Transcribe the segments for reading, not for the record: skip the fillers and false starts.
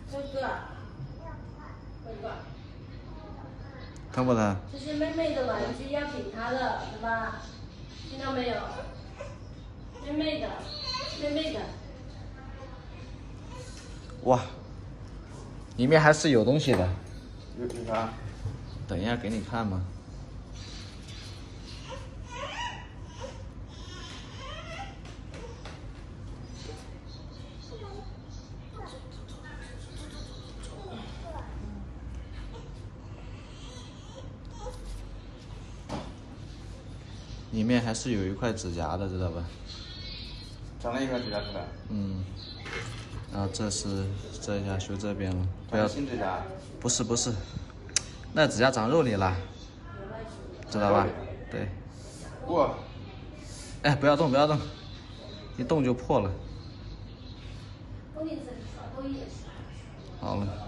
哥哥，哥哥， 疼不疼？ 这是妹妹的玩具，要给她的，对吧？听到没有？妹妹的，妹妹的。 哇，里面还是有东西的。 有啥？ 等一下给你看嘛。里面还是有一块指甲的，知道吧？ 长了一块指甲出来。 嗯。然后这是这一下修这边了，不要。 新指甲？ 不是，那指甲长肉里了，知道吧？对。 哇！ 哎，不要动，不要动，一动就破了。好了。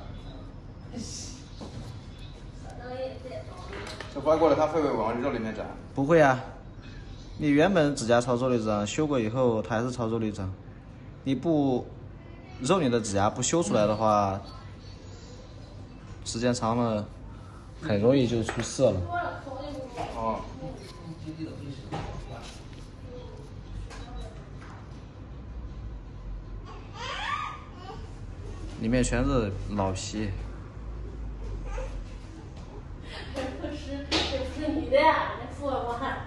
这刮过了，它会不会往肉里面长？ 不会啊，你原本指甲朝肉里长，修过以后它还是朝肉里长。你不肉里的指甲不修出来的话，时间长了很容易就出色了。 哦。 里面全是老皮。 不是你的呀，你付我吧。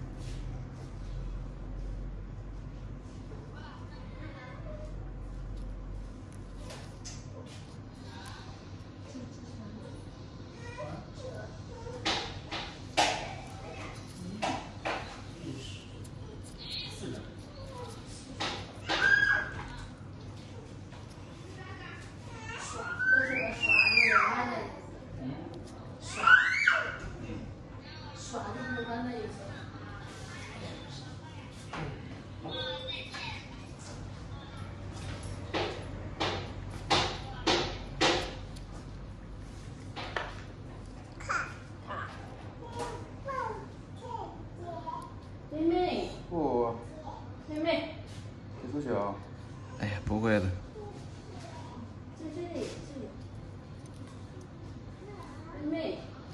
妹妹， 不， 妹妹， 你出血啊？ 哎呀，不会的。 这里，妹妹，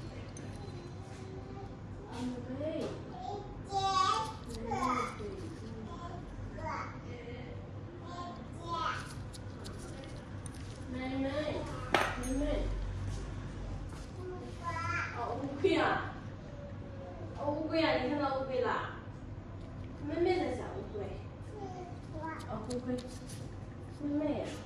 妹妹，哦，乌龟啊，乌龟啊，你看到乌龟啦？妹妹在想乌龟，哦，乌龟，妹妹呀。